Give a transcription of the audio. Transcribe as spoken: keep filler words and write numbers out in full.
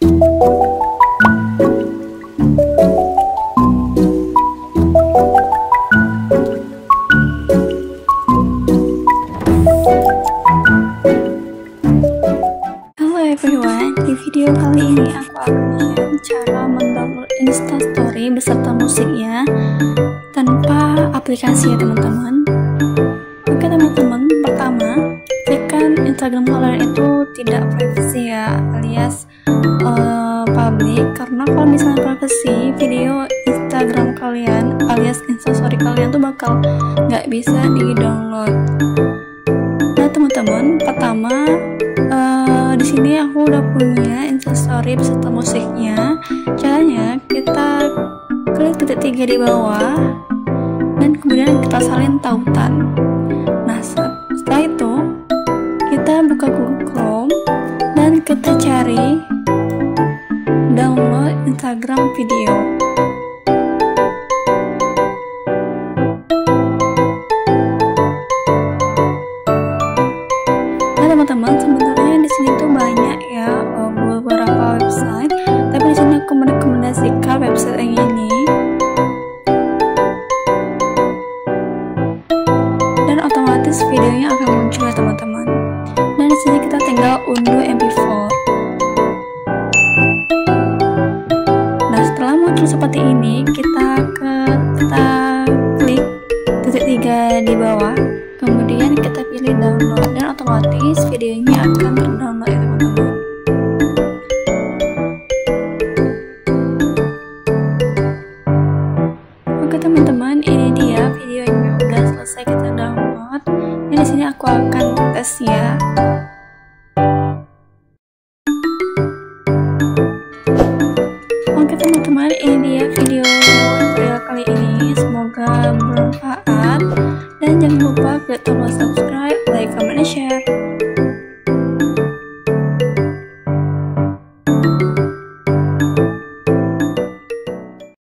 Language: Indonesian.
Everyone, di video kali ini aku akan share cara mendownload Instastory beserta musiknya tanpa aplikasi ya teman-teman. Oke teman-teman, pertama tekan Instagram kalian itu tidak privacy ya, alias uh, public, karena kalau misalnya privacy, video Instagram kalian alias Instastory kalian tuh bakal nggak bisa di-download. Nah teman-teman, pertama uh, di sini aku udah punya Instastory beserta musiknya. Caranya kita klik titik tiga di bawah dan kemudian kita salin tautan. Nah setelah itu kita buka Google Chrome dan kita cari download Instagram video. Teman-teman, sebenarnya di sini tuh banyak ya uh, beberapa website, tapi di sini aku merekomendasikan website yang ini. Dan otomatis videonya akan muncul ya teman-teman. Dan di sini kita tinggal unduh M P empat. Nah, setelah muncul seperti ini, kita ke kita klik titik tiga di bawah. Kemudian kita pilih download dan otomatis videonya akan terdownload ya teman-teman. Oke teman-teman, ini dia videonya udah selesai kita download. Dan di sini aku akan tes ya. Oke teman-teman, ini dia video tutorial kali ini. Semoga bermanfaat. Dan jangan lupa klik tombol subscribe